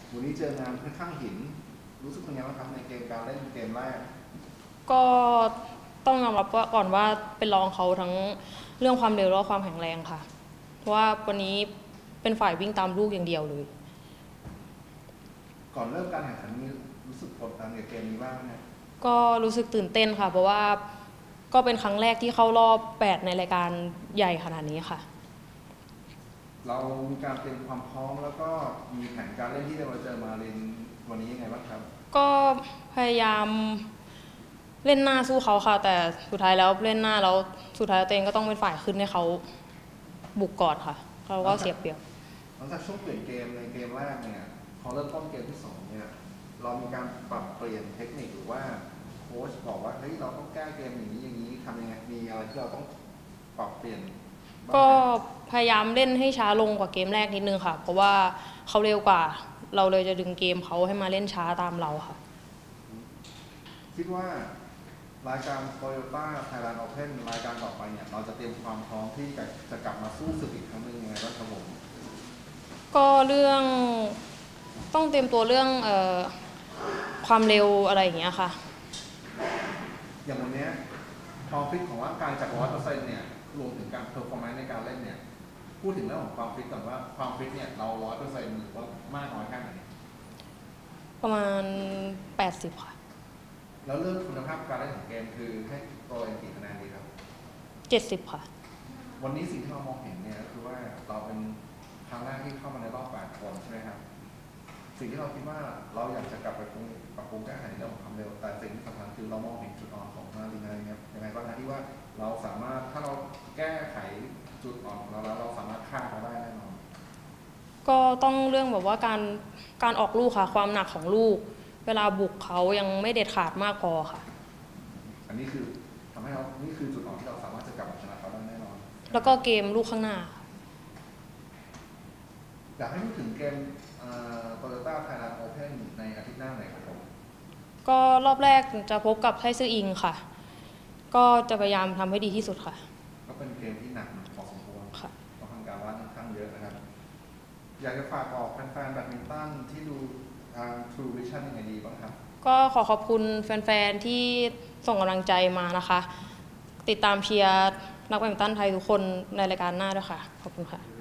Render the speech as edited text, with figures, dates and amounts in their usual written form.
วันนี้เจองานค่อนข้างหินรู้สึกยังไงบ้างครับในเกมการเล่นเกมแรกก็ต้องยอมรับว่าก่อนว่าเป็นรองเขาทั้งเรื่องความเร็วและความแข็งแรงค่ะเพราะว่าวันนี้เป็นฝ่ายวิ่งตามลูกอย่างเดียวเลยก่อนเริ่มการแข่งขันมีรู้สึกกดดันกับเกมนี้บ้างไหมก็รู้สึกตื่นเต้นค่ะเพราะว่าก็เป็นครั้งแรกที่เข้ารอบ8ในรายการใหญ่ขนาดนี้ค่ะเรามีการเตรียมความพร้อมแล้วก็มีแผนการเล่นที่เราเจอมาเรียนวันนี้ยังไงบ้างครับก็พยายามเล่นหน้าสู้เขาค่ะแต่สุดท้ายแล้วเล่นหน้าแล้วสุดท้ายตัวเองก็ต้องเป็นฝ่ายขึ้นให้เขาบุกก่อนค่ะเขาก็เสียเปรียบหลังจากช่วงเปลี่ยนเกมในเกมแรกเนี่ยพอเริ่มต้นเกมที่2เนี่ยเรามีการปรับเปลี่ยนเทคนิคหรือว่าโค้ชบอกว่าเฮ้ยเราต้องแก้เกมอย่างนี้ทำยังไงมีอะไรที่เราต้องปรับเปลี่ยนก็พยายามเล่นให้ช้าลงกว่าเกมแรกนิดนึงค่ะเพราะว่าเขาเร็วกว่าเราเลยจะดึงเกมเขาให้มาเล่นช้าตามเราค่ะคิดว่ารายการ Toyota Thailand Open รายการต่อไปเนี่ยเราจะเตรียมความพร้อมที่จะกลับมาสู้ศึกอีกครั้งหนึ่งยังไงบ้างครับผมก็เรื่องต้องเตรียมตัวเรื่องความเร็วอะไรอย่างเงี้ยค่ะอย่างวันนี้ความฟิตของร่างกายจาก 100% เนี่ยรวมถึงการเพอร์ฟอร์แมนซ์ในการเล่นเนี่ยพูดถึงเรื่องของความฟิตก่อนว่าความฟิตเนี่ยเรา 100% หรือว่ามากน้อยแค่ไหนประมาณ80ค่ะแล้วเรื่องคุณภาพการเล่นของเกมคือให้ตัวเองกี่คะแนนดีครับ 70ค่ะวันนี้สิ่งที่เรามองเห็นเนี่ยก็คือว่าเราเป็นครั้งแรกที่เข้ามาในรอบ8คนใช่ไหมครับสิ่งที่เราคิดว่าเราอยากจะกลับไปปรับปรุงแก้ไขในเรื่องของความเร็วแต่สิ่งที่สำคัญคือเรามองเห็นจุดอ่อนของมารีนาครับยังไงบ้างนะที่ว่าเราสามารถถ้าเราแก้ไขจุดอ่อนของเราแล้วเราสามารถฆ่าเขาได้แน่นอนก็ต้องเรื่องแบบว่าการออกลูกค่ะความหนักของลูกเวลาบุกเขายังไม่เด็ดขาดมากพอค่ะอันนี้คือทำให้เรานี่คือจุดอ่อนที่เราสามารถจะกลับมาชนะเขาได้แน่นอนแล้วก็เกมลูกข้างหน้าอยากให้พูดถึงเกมToyota Thailand Open ในอาทิตย์หน้าไหนครับผมก็รอบแรกจะพบกับไทซื่ออิงค่ะก็จะพยายามทำให้ดีที่สุดค่ะก็เป็นเกมที่หนักพอสมควรค่ะต้องทำการบ้านค่อนข้างเยอะนะครับอยากจะฝากบอกแฟนๆแบดมินตันที่ดูทาง True Vision ยังไงดีบ้างครับก็ขอขอบคุณแฟนๆที่ส่งกำลังใจมานะคะติดตามเชียร์นักแบดมินตันไทยทุกคนในรายการหน้าด้วยค่ะขอบคุณค่ะ